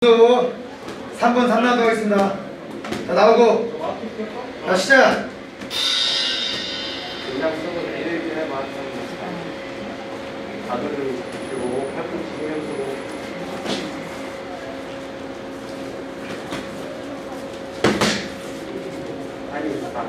3번 3라운드 하겠습니다. 자, 나오고. 자, 시작. 그냥 쓰고 내일 전에 맞는 다들 그리고 팔꿈치 신경 쓰고 아니 있다.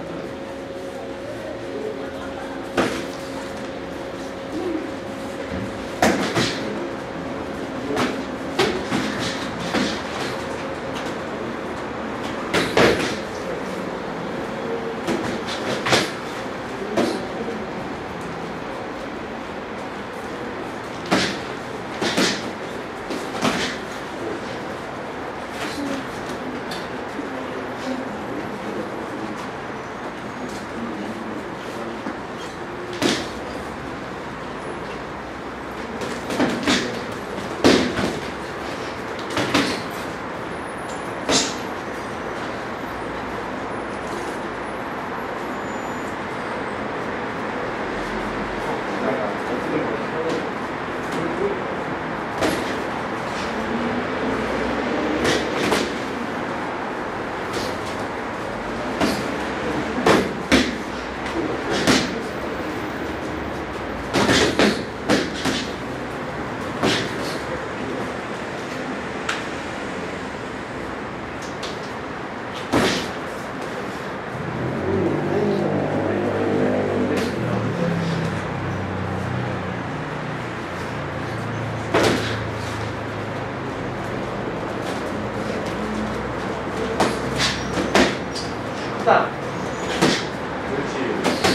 딱. 그렇지.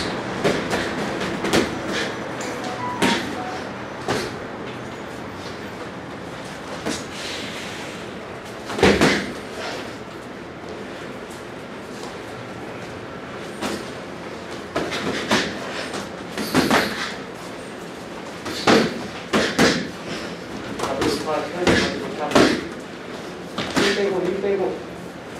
힘 빼고.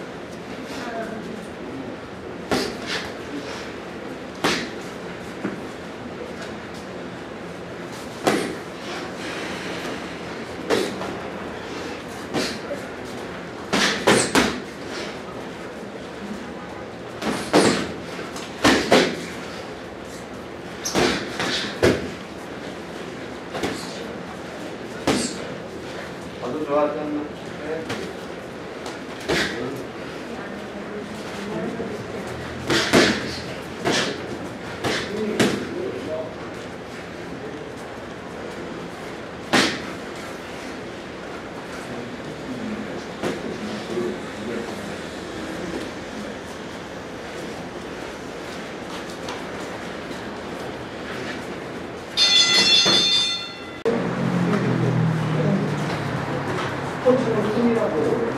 아주 좋았던 스포츠는 힘이라고.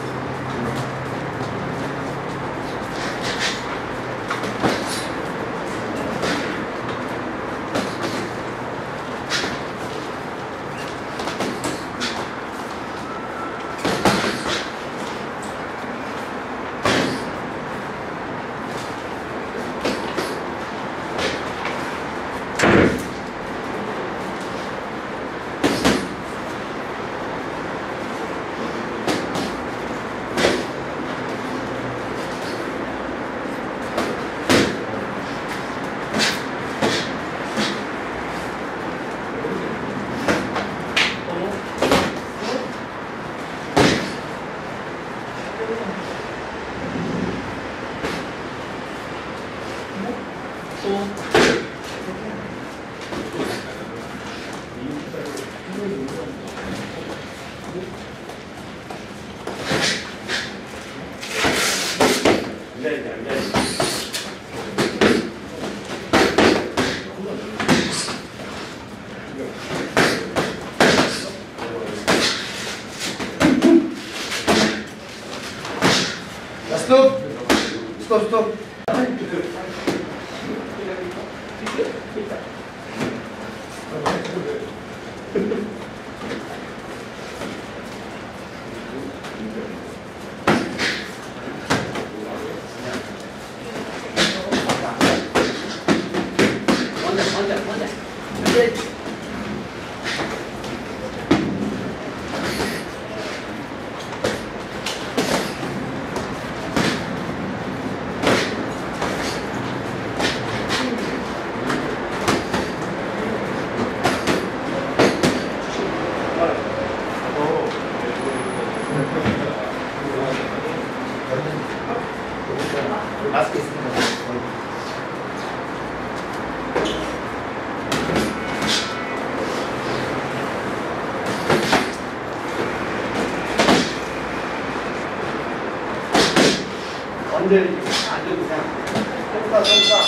스톱! 스톱, 스톱! 마스크 있습니다. 완전히 앉아도 그냥 똥싸.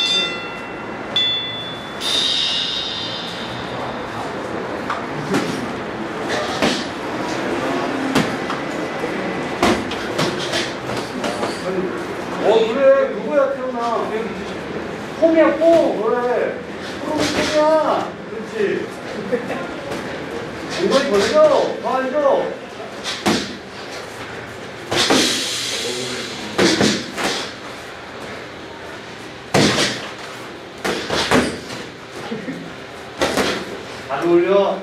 그래 누구야 태훈아 폼이야 폼 그래 폼이야 그렇지 엉덩이 벌려 더 앉아 다리 올려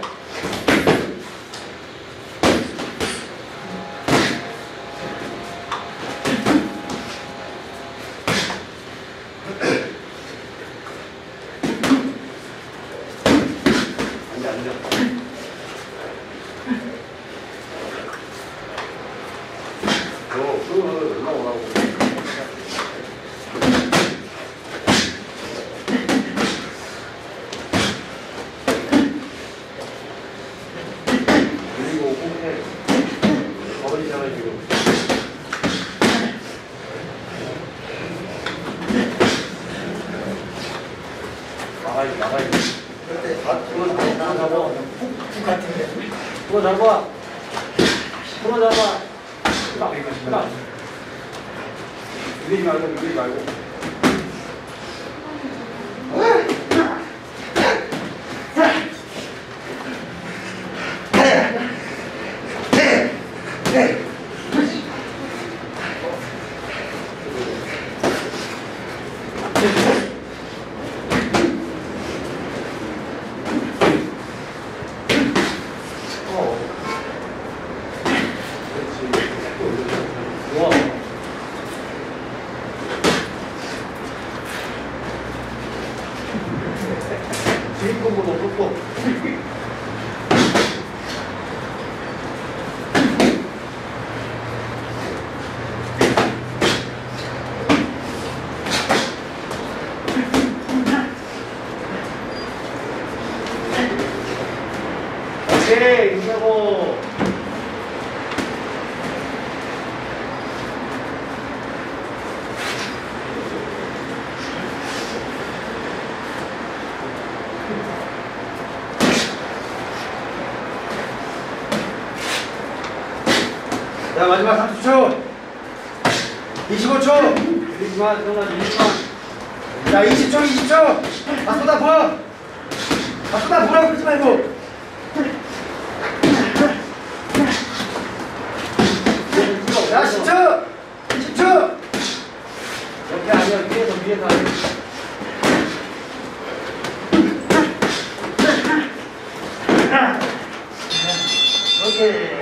앉아 올라오라고 그리고 홈해 버리잖아 지금 나가야지 그때 그거 잡아 푹 같은데. 그거 잡아 딱 밀리지 말고 좋아 주인공보다 높고 오케이 인사고 자, 마지막 30초. 25초. 밀리지마 태훈아 밀리지마 자, 20초. 다 쏟아 부어. 다 쏟아 부으라고 그러지 말고. 자, 10초. 20초. 옆에 아니야 위에서 오케이.